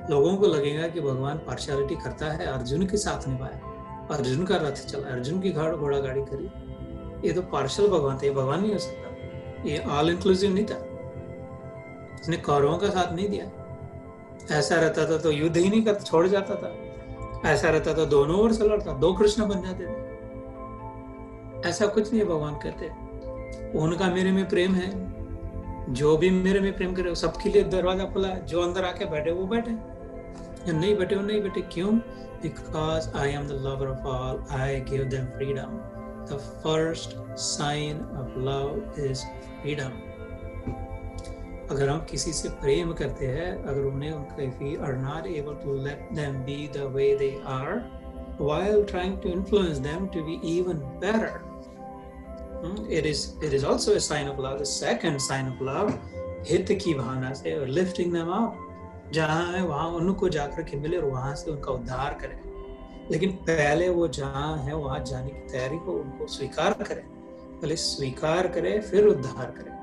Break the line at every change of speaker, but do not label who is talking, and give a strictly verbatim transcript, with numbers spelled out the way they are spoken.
लोगों को लगेगा कि भगवान पार्शियलिटी करता है, अर्जुन के साथ निभाया, अर्जुन का रथ चला, अर्जुन की घोड़ा गाड़ी करी, ये तो पार्शियल भगवान था, ये भगवान नहीं हो सकता, ये ऑल इंक्लूसिव नहीं था, इसने कौरवों का साथ नहीं दिया। ऐसा रहता था तो युद्ध ही नहीं करता, छोड़ जाता था। ऐसा रहता तो दोनों ओर से लड़ता, दो कृष्ण बन जाते थे। ऐसा कुछ नहीं है, भगवान कहते उनका मेरे में प्रेम है, जो भी मेरे में प्रेम करे सबके लिए दरवाजा खुला है, जो अंदर आके बैठे वो बैठे, या नहीं बैठे वो नहीं बैठे। क्यों? Because I am the lover of all, I give them freedom. The first sign of love is freedom. अगर हम किसी से प्रेम करते हैं, अगर उन्हें if we are not able to let them be the way they are, while trying to influence them to be even better, it is it is also a sign of love. The second sign of love, हित की भावना से, lifting them up, जहाँ है वहाँ उनको जाकर के मिले और वहाँ से उनका उद्धार करें। लेकिन पहले वो जहाँ है वहाँ जाने की तैयारी को उनको स्वीकार करें, पहले स्वीकार करें फिर उद्धार करें।